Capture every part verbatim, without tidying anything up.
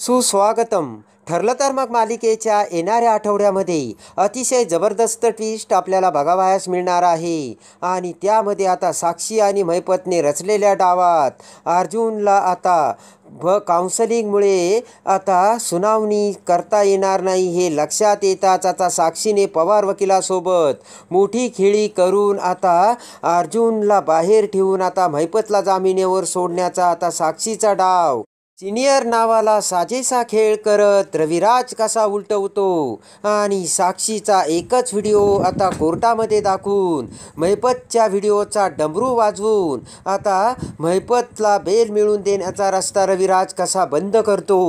सुस्वागतम. ठरलं तर मग मालिकेच्या येणाऱ्या आठवड्यामध्ये अतिशय जबरदस्त ट्विस्ट आपल्याला बघावयास मिळणार आहे. आणि त्यामध्ये आता साक्षी आणि महिपतने रचलेल्या डावात अर्जुनला आता व काउन्सलिंगमुळे आता सुनावणी करता येणार नाही हे लक्षात येताच आता साक्षीने पवार वकिलासोबत मोठी खेळी करून आता अर्जुनला बाहेर ठेवून आता महिपतला जामिनावर सोडण्याचा आता साक्षीचा डाव. सिनियर नावाला साजेसा खेळ करत रविराज कसा उलटवतो आणि साक्षीचा एकच व्हिडिओ आता कोर्टामध्ये दाखवून महिपतच्या व्हिडिओचा डमरू वाजवून आता महिपतला बेल मिळवून देण्याचा रस्ता रविराज कसा बंद करतो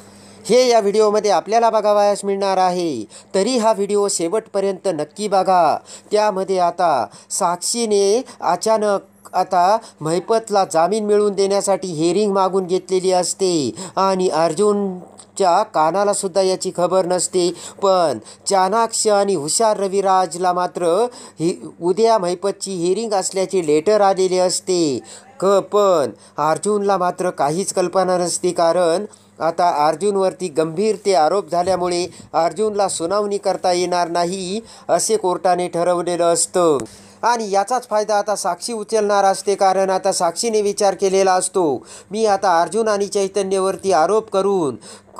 हे या व्हिडिओमध्ये आपल्याला बघावयास मिळणार आहे. तरी हा व्हिडिओ शेवटपर्यंत नक्की बघा. त्यामध्ये आता साक्षीने अचानक आता महिपतला जामीन मिळवून देण्यासाठी हेरिंग मागून घेतलेली असते आणि अर्जुनच्या कानाला सुद्धा याची खबर नसते. पण चाणाक्ष आणि हुशार रविराजला मात्र ही उद्या महिपतची हेरिंग असल्याचे लेटर आलेले असते. क पण अर्जुनला मात्र काहीच कल्पना नसते, कारण आता अर्जुनवरती गंभीर ते आरोप झाल्यामुळे अर्जुनला सुनावणी करता येणार नाही असे कोर्टाने ठरवलेलं असतं. आणि याचाच फायदा आता साक्षी उचलणार असते, कारण आता साक्षीने विचार केलेला असतो, मी आता अर्जुन आणि चैतन्यवरती आरोप करून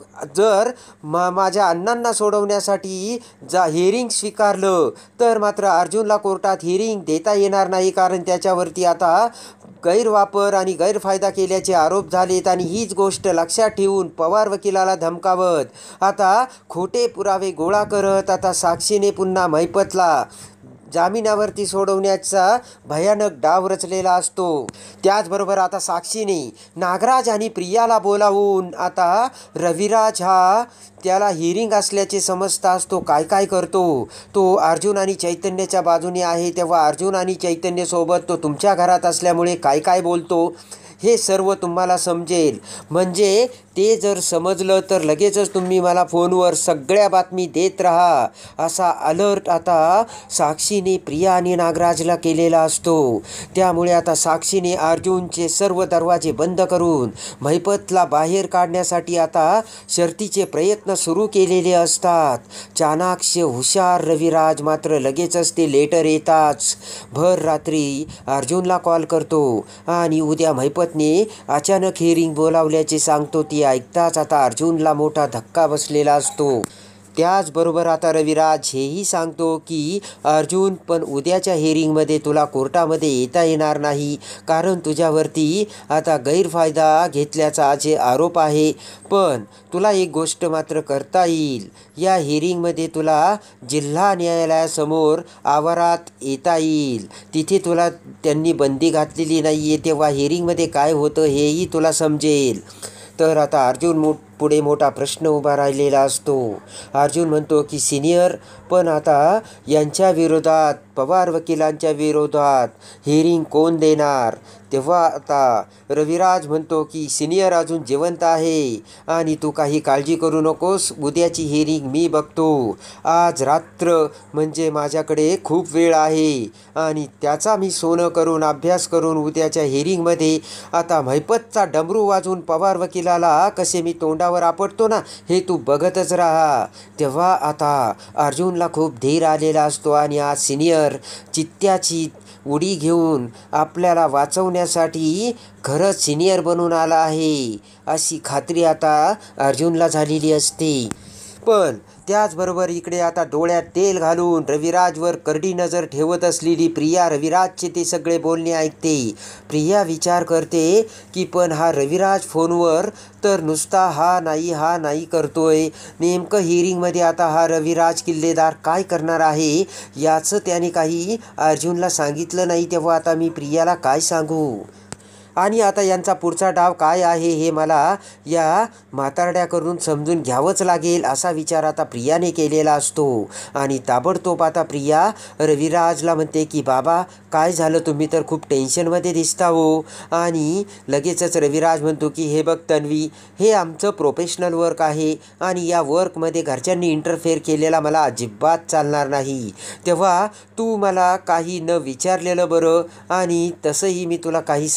जर मा माझ्या अण्णांना सोडवण्यासाठी जा हिअरिंग स्वीकारलं तर मात्र अर्जुनला कोर्टात हिअरिंग देता येणार नाही, कारण त्याच्यावरती आता गैरवापर आणि गैरफायदा केल्याचे आरोप झालेत. आणि हीच गोष्ट लक्षात ठेवून पवार वकिलाला धमकावत आता खोटे पुरावे गोळा करत आता साक्षीने पुन्हा महिपतला जामिनावरती सोडवण्याचा भयानक डाव रचलेला असतो. त्याचबरोबर आता साक्षीने नागराज आणि प्रियाला बोलावून आता रविराज हा त्याला हिअरिंग असल्याचे समजताच तो काय काय करतो. तो अर्जुन आणि चैतन्याच्या बाजूने आहे, तेव्हा अर्जुन आणि चैतन्यसोबत तो तुमच्या घरात असल्यामुळे काय काय बोलतो हे सर्व तुम्हाला समजेल. म्हणजे ते जर समजलं तर लगेचच तुम्ही मला फोनवर सगळ्या बातमी देत राहा असा अलर्ट आता साक्षीने प्रिया आणि नागराजला केलेला असतो. त्यामुळे आता साक्षीने अर्जुनचे सर्व दरवाजे बंद करून महिपतला बाहेर काढण्यासाठी आता शर्तीचे प्रयत्न सुरू केलेले असतात. चाणाक्ष हुशार रविराज मात्र लगेचच ते लेटर येताच भर रात्री अर्जुनला कॉल करतो आणि उद्या महिपतने अचानक हिअरिंग बोलावल्याचे सांगतो. ती ऐकताच आता अर्जुनला मोठा धक्का बसलेला असतो. त्याचबरोबर आता रविराज हेही सांगतो की अर्जुन, पण उद्याच्या हिअरिंगमध्ये तुला कोर्टामध्ये येता येणार नाही, कारण तुझ्यावरती आता गैरफायदा घेतल्याचा जे आरोप आहे. पण तुला एक गोष्ट मात्र करता येईल, या हिअरिंगमध्ये तुला जिल्हा न्यायालयासमोर आवारात येता येईल. तिथे तुला त्यांनी बंदी घातलेली नाही आहे, तेव्हा हिअरिंगमध्ये काय होतं हेही तुला समजेल. तर आता अर्जुन मो पुढे मोठा प्रश्न उभा राहिलेला असतो. अर्जुन म्हणतो की सिनियर, पण आता यांच्या विरोधात पवार वकिलांच्या विरोधात हिअरिंग कोण देणार. तेव्हा आता रविराज म्हणतो की सिनियर अजून जिवंत आहे आणि तू काही काळजी करू नकोस, उद्याची हिअरिंग मी बघतो. आज रात्र म्हणजे माझ्याकडे खूप वेळ आहे आणि त्याचा मी सोनं करून अभ्यास करून उद्याच्या हिअरिंगमध्ये आता महिपतचा डमरू वाजवून पवार वकिलाला कसे मी तोंडावर आपटतो ना, हे तू बघतच राहा. तेव्हा आता अर्जुनला खूप धीर आलेला असतो आणि आज सिनियर चित्त्याची उडी घेऊन आपल्याला वाचवण्यासाठी खरंच सिनियर बनून आला आहे अशी खात्री आता अर्जुनला झालेली असते. पण त्याचबरोबर इकडे आता डोळ्यात तेल घालून रविराजवर करडी नजर ठेवत असलेली प्रिया रविराजचे ते सगळे बोलणे ऐकते. प्रिया विचार करते की पण हा रविराज फोनवर तर नुसता हा नाही हा नाही करतोय, नेमकं हिअरिंगमध्ये आता हा रविराज किल्लेदार काय करणार आहे याचं त्याने काही अर्जुनला सांगितलं नाही. तेव्हा आता मी प्रियाला काय सांगू आणि आता यांचा पुढचा डाव काय आहे हे मला या म्हातारड्याकडून समजून घ्यावंच लागेल असा विचार आता प्रियाने केलेला असतो. आणि ताबडतोब आता प्रिया रविराजला म्हणते की बाबा काय झालं, तुम्ही तर खूप टेन्शनमध्ये दिसता हो. आणि लगेचच रविराज म्हणतो की हे बघ तन्वी, हे आमचं प्रोफेशनल वर्क आहे आणि या वर्कमध्ये घरच्यांनी इंटरफेअर केलेला मला अजिबात चालणार नाही. तेव्हा तू मला काही न विचारलेलं बरं, आणि तसंही मी तुला काही सांगणार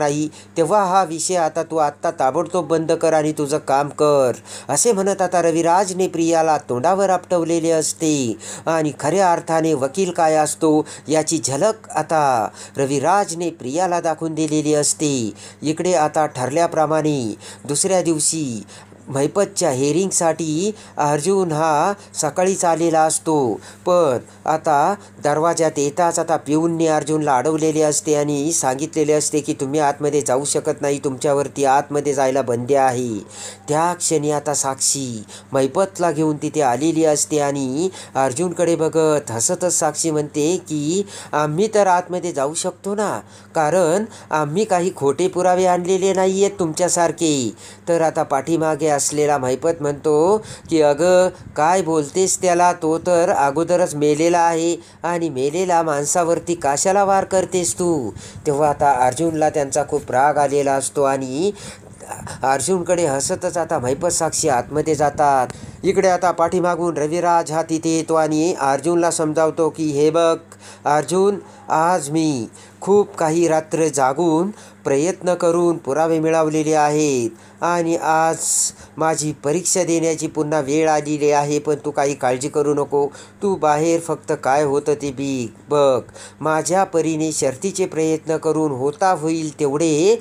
नाही, तेव्हा हा विषय आता तू आत्ता ताबडतोब बंद कर आणि तुझं काम कर, असे म्हणत आता रविराजने प्रियाला तोंडावर आपटवलेले असते. आणि खऱ्या अर्थाने वकील काय असतो याची झलक आता रविराजने प्रियाला दाखवून दिलेली असते. इकडे आता ठरल्याप्रमाणे दुसऱ्या दिवशी महिपतच्या हेअरिंगसाठी अर्जुन हा सकाळीच आलेला असतो. पण आता दरवाजात येताच आता पिऊनने अर्जुनला अडवलेले असते आणि सांगितलेले असते की तुम्ही आतमध्ये जाऊ शकत नाही, तुमच्यावरती आतमध्ये जायला बंदी आहे. त्या क्षणी आता साक्षी महिपतला घेऊन तिथे आलेली असते आणि अर्जुनकडे बघत हसतच साक्षी म्हणते की आम्ही तर आतमध्ये जाऊ शकतो ना, कारण आम्ही काही खोटे पुरावे आणलेले नाही आहेत तुमच्यासारखे. तर आता पाठीमागे असलेला महिपत म्हणतो की अगं काय बोलतेस त्याला, तो तर अगोदरच मेलेला आहे आणि मेलेल्या माणसावरती कशाला वार करतेस तू. तेव्हा आता अर्जुनला त्यांचा खूप राग आलेला असतो आणि अर्जुनकडे हसतच आता महिपत साक्षी आतमध्ये जातात. इकडे आता पाठीमागून रविराज हा तिथे येतो आणि अर्जुनला समजावतो की हे बघ अर्जुन, आज मी खूप काही रात्र जागून प्रयत्न करून पुरावे मिळवलेले आहेत आणि आज माझी परीक्षा देण्याची पुन्हा वेळ आलेली आहे. पण तू काही काळजी करू नको, तू बाहेर फक्त काय होतं ते बी बघ. माझ्या परीने शर्तीचे प्रयत्न करून होता होईल तेवढे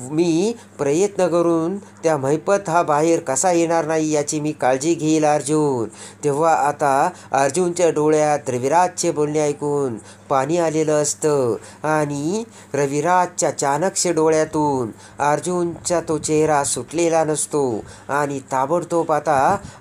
मी प्रयत्न करून त्या महिपत हा बाहेर कसा येणार नाही याची मी काळजी घेईल अर्जुन. तेव्हा आता अर्जुनच्या डोळ्यात रविराजचे बोलणे ऐकून पाणी आलेलं असतं आणि रविराजच्या चाणक्य डोळ्यातून अर्जुनचा तो चेहरा सुटलेला नसतो आणि ताबडतोब आता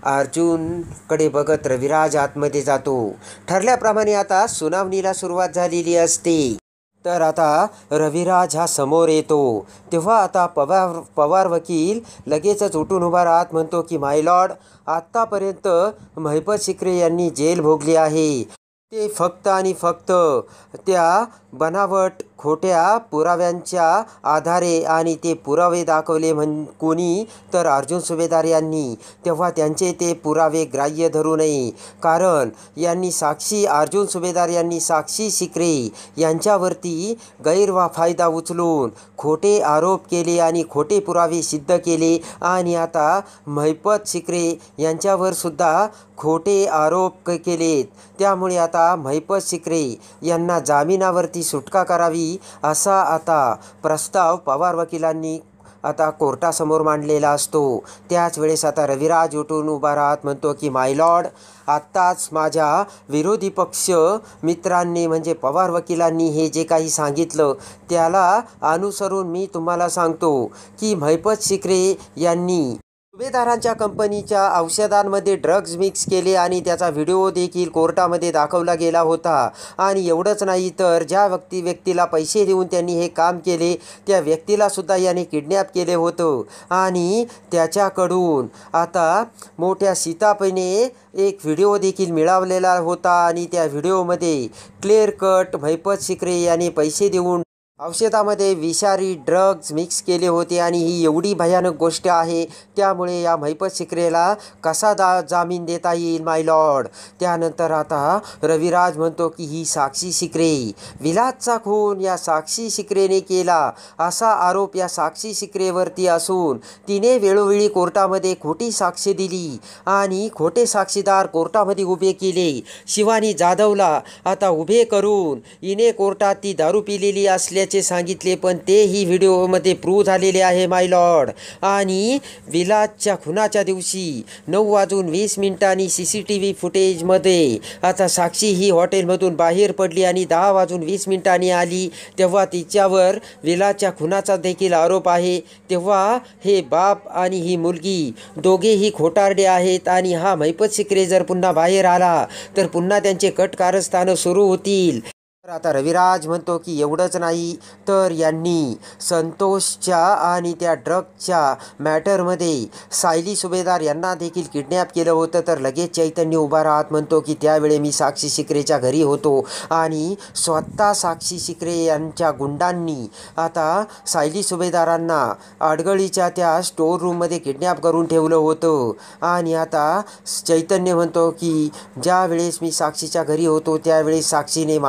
अर्जुनकडे बघत रविराज आतमध्ये जातो. ठरल्याप्रमाणे आता सुनावणीला सुरुवात झालेली असते. तर आता रविराज हा समोर येतो. तेव्हा आता पवार पवार वकील लगेचच उठून उभा राहत म्हणतो की माय लॉर्ड, आत्तापर्यंत महिपत शिक्रे यांनी जेल भोगली आहे, ते फक्त आणि फक्त त्या बनावट खोट्या पुराव्यांच्या आधारे, आणि ते पुरावे दाखवले म्हण कोणी तर अर्जुन सुभेदार यांनी. तेव्हा त्यांचे ते पुरावे ग्राह्य धरू नये, कारण यांनी साक्षी अर्जुन सुभेदार यांनी साक्षी शिक्रे यांच्यावरती गैरवा फायदा उचलून खोटे आरोप केले आणि खोटे पुरावे सिद्ध केले आणि आता महिपत शिक्रे यांच्यावर सुद्धा खोटे आरोप केलेत. त्यामुळे आता महिपत शिक्रे यांना जामिनावरती सुटका करावी असा आता प्रस्ताव पवार वकिलांनी आता कोर्टासमोर मांडलेला असतो. त्याच वेळेस आता रविराज उठून उभा राहत म्हणतो की माय लॉर्ड, आत्ताच माझ्या विरोधी पक्ष मित्रांनी म्हणजे पवार वकिलांनी हे जे काही सांगितलं त्याला अनुसरून मी तुम्हाला सांगतो की महिपत शिक्रे यांनी सुभेदारांच्या कंपनीच्या औषधांमध्ये ड्रग्ज मिक्स केले आणि त्याचा व्हिडिओ देखील कोर्टामध्ये दाखवला गेला होता. आणि एवढंच नाही तर ज्या व्यक्ती व्यक्तीला पैसे देऊन त्यांनी हे काम केले त्या व्यक्तीला सुद्धा याने किडनॅप केले होतं आणि त्याच्याकडून आता मोठ्या सीतापैने एक व्हिडिओ देखील मिळवलेला होता आणि त्या व्हिडिओमध्ये क्लिअर कट महिपत शिक्रे याने पैसे देऊन औषधामध्ये विषारी ड्रग्ज मिक्स केले होते आणि ही एवढी भयानक गोष्ट आहे, त्यामुळे या महिपत शिक्रेला कसा दा जामीन देता येईल माय लॉर्ड. त्यानंतर आता रविराज म्हणतो की ही साक्षी शिक्रे, विलासचा खून या साक्षी शिक्रेने केला असा आरोप या साक्षी शिक्रेवरती असून तिने वेळोवेळी कोर्टामध्ये खोटी साक्ष दिली आणि खोटे साक्षीदार कोर्टामध्ये उभे केले. शिवानी जाधवला आता उभे करून हिने कोर्टात ती दारू पिलेली असल्याचे सांगितले, पण तेही व्हिडिओमध्ये प्रूव्ह झालेले आहे माय लॉर्ड. आणि विलासच्या खुनाच्या दिवशी नऊ वाजून वीस मिनिटांनी सी सी टी व्ही फुटेजमध्ये आता साक्षी ही हॉटेलमधून बाहेर पडली आणि दहा वाजून वीस मिनिटांनी आली, तेव्हा तिच्यावर विलासच्या खुनाचा देखील आरोप आहे. तेव्हा हे बाप आणि ही मुलगी दोघेही खोटारडे आहेत आणि हा महिपत शिक्रे जर पुन्हा बाहेर आला तर पुन्हा त्यांचे कट कारस्थानं सुरू होतील. तर आता रविराज म्हणतो की एवढंच नाही तर यांनी संतोषच्या आणि त्या ड्रगच्या मॅटरमध्ये सायली सुभेदार यांना देखील किडनॅप केलं होतं. तर लगेच चैतन्य उभा राहत म्हणतो की त्यावेळी मी साक्षी शिक्रेच्या घरी होतो आणि स्वतः साक्षी शिक्रे यांच्या गुंडांनी आता सायली सुभेदारांना अडगळीच्या त्या स्टोर रूममध्ये किडनॅप करून ठेवलं होतं. आणि आता चैतन्य म्हणतो की ज्या वेळेस मी साक्षीच्या घरी होतो त्यावेळेस साक्षीने माझ्यावर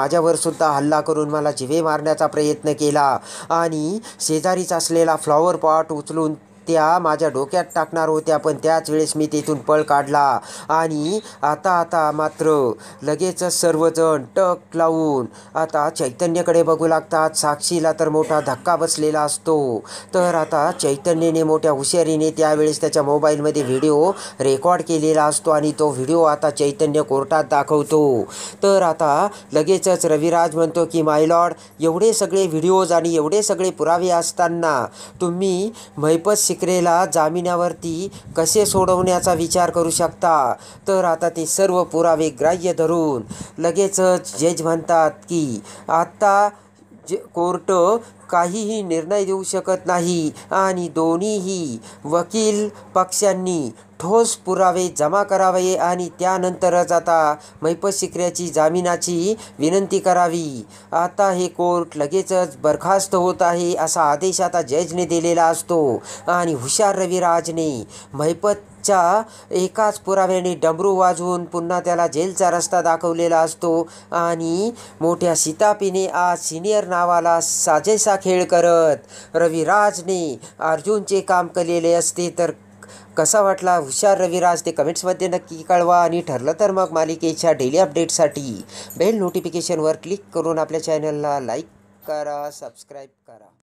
सुद्धा हल्ला करून मला जिवे मारण्याचा प्रयत्न केला आणि शेजारीच असलेला फ्लॉवर पॉट उचलून त्या माझ्या डोक्यात टाकणार होत्या, पण त्याच वेळेस मी तिथून पळ काढला. आणि आता आता मात्र लगेचच सर्वजण टक लावून आता चैतन्यकडे बघू लागतात. साक्षीला तर मोठा धक्का बसलेला असतो. तर आता चैतन्यने मोठ्या हुशारीने त्यावेळेस त्याच्या मोबाईलमध्ये व्हिडिओ रेकॉर्ड केलेला असतो आणि तो व्हिडिओ आता चैतन्य कोर्टात दाखवतो. तर आता लगेचच रविराज म्हणतो की माय लॉर्ड, एवढे सगळे व्हिडिओज आणि एवढे सगळे पुरावे असताना तुम्ही महिपत शिकरेला जामिनावरती कसे सोडवण्याचा विचार करू शकता. तर आता ते सर्व पुरावे ग्राह्य धरून लगेचच जज म्हणतात की आता जे कोर्ट काहीही निर्णय देऊ शकत नाही आणि दोन्हीही वकील पक्षांनी ठोस पुरावे जमा करावे आणि त्यानंतरच आता महिपत शिकऱ्याची जामिनाची विनंती करावी. आता हे कोर्ट लगेचच बरखास्त होत आहे असा आदेश आता जजने दिलेला असतो आणि हुशार रविराजने महिपतच्या एकाच पुराव्याने डमरू वाजवून पुन्हा त्याला जेलचा रस्ता दाखवलेला असतो आणि मोठ्या शितापीने आज सिनियर नावाला साजेसा खेळ करत रविराजने अर्जुनचे काम केलेले असते. तर कसा वाटला हुशार रविराज ते कमेंट्समध्ये नक्की कळवा आणि ठरलं तर मग मालिकेच्या डेली अपडेटसाठी बेल नोटिफिकेशनवर क्लिक करून आपल्या चॅनलला लाईक करा, सबस्क्राईब करा.